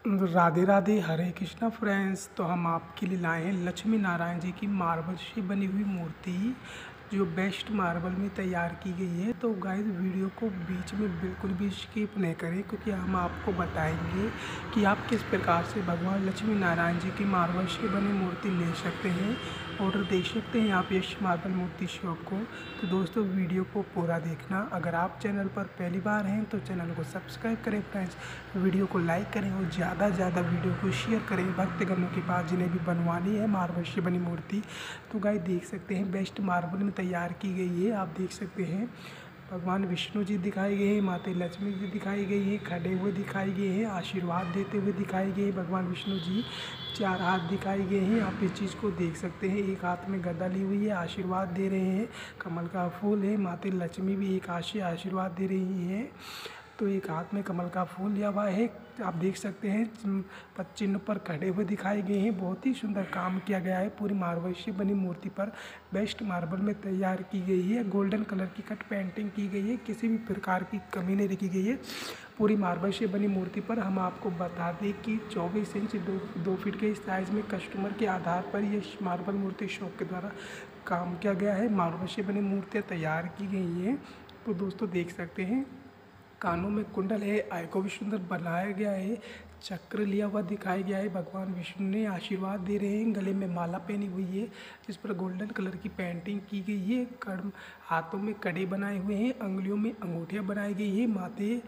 Radhe Radhe, Hare Krishna friends. तो हम आपके लिए लाए हैं लक्ष्मी नारायण जी की मार्बल से बनी हुई मूर्ति, जो बेस्ट मार्बल में तैयार की गई है। तो गाइस, वीडियो को बीच में बिल्कुल भी स्किप नहीं करें, क्योंकि हम आपको बताएंगे कि आप किस प्रकार से भगवान लक्ष्मी नारायण जी की मार्बल से बनी मूर्ति ले सकते हैं, ऑर्डर दे सकते हैं आप यश मार्बल मूर्ति शॉप को। तो दोस्तों, वीडियो को पूरा देखना। अगर आप चैनल पर पहली बार हैं तो चैनल को सब्सक्राइब करें फ्रेंड्स, वीडियो को लाइक करें और ज़्यादा से ज़्यादा वीडियो को शेयर करें भक्तगणों के पास जिन्हें भी बनवानी है मार्बल से बनी मूर्ति। तो गाइस, देख सकते हैं बेस्ट मार्बल में तैयार की गई है। आप देख सकते हैं भगवान विष्णु जी दिखाई गए हैं, माता लक्ष्मी जी दिखाई गई है, खड़े हुए दिखाई गए हैं, आशीर्वाद देते हुए दिखाई गए हैं भगवान विष्णु जी। 4 हाथ दिखाई गए हैं। आप इस चीज़ को देख सकते हैं, एक हाथ में गदा ली हुई है, आशीर्वाद दे रहे हैं। कमल का फूल है, माता लक्ष्मी भी एक हाथ से आशीर्वाद दे रही हैं, तो एक हाथ में कमल का फूल लिया हुआ है। आप देख सकते हैं चिन्ह पर खड़े हुए दिखाई गए हैं। बहुत ही सुंदर काम किया गया है। पूरी मार्बल से बनी मूर्ति पर बेस्ट मार्बल में तैयार की गई है। गोल्डन कलर की कट पेंटिंग की गई है, किसी भी प्रकार की कमी नहीं रखी गई है। पूरी मार्बल से बनी मूर्ति पर हम आपको बता दें कि 24 इंच 2 फीट के साइज़ में कस्टमर के आधार पर ये मार्बल मूर्ति शॉप के द्वारा काम किया गया है। मार्बल से बनी मूर्तियाँ तैयार की गई हैं। तो दोस्तों, देख सकते हैं कानों में कुंडल है, आय को भी सुंदर बनाया गया है, चक्र लिया हुआ दिखाया गया है। भगवान विष्णु ने आशीर्वाद दे रहे हैं, गले में माला पहनी हुई है जिस पर गोल्डन कलर की पेंटिंग की गई है। हाथों में कड़े बनाए हुए हैं, अंगुलियों में अंगूठियां बनाई गई है। माते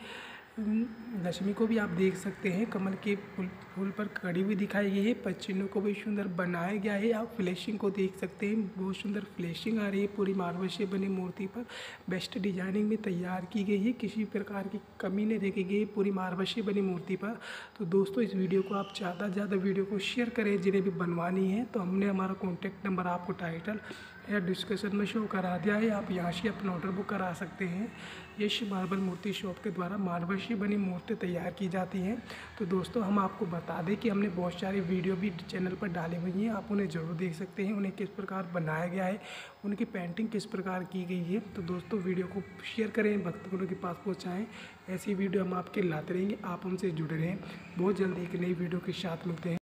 लक्ष्मी को भी आप देख सकते हैं, कमल के फूल पर खड़ी हुई दिखाई गई है। पश्चिनों को भी सुंदर बनाया गया है। आप फ्लैशिंग को देख सकते हैं, बहुत सुंदर फ्लैशिंग आ रही है। पूरी मार्बल से बनी मूर्ति पर बेस्ट डिजाइनिंग में तैयार की गई है, किसी प्रकार की कमी नहीं रखी गई पूरी मार्बल से बनी मूर्ति पर। तो दोस्तों, इस वीडियो को आप ज़्यादा से ज़्यादा वीडियो को शेयर करें जिन्हें भी बनवानी है। तो हमने हमारा कॉन्टैक्ट नंबर आपको टाइटल या डिस्क्रिप्शन में शो करा दिया है, आप यहाँ से अपना ऑर्डर बुक करा सकते हैं। यश मार्बल मूर्ति शॉप के द्वारा मार्बल से बनी मूर्ति तैयार की जाती हैं। तो दोस्तों, हम आपको बता दें कि हमने बहुत सारी वीडियो भी चैनल पर डाली हुई हैं, आप उन्हें ज़रूर देख सकते हैं, उन्हें किस प्रकार बनाया गया है, उनकी पेंटिंग किस प्रकार की गई है। तो दोस्तों, वीडियो को शेयर करें, भक्तों के पास पहुँचाएँ। ऐसी वीडियो हम आपके लाते रहेंगे, आप हमसे जुड़े रहें। बहुत जल्दी एक नई वीडियो के साथ मिलते हैं।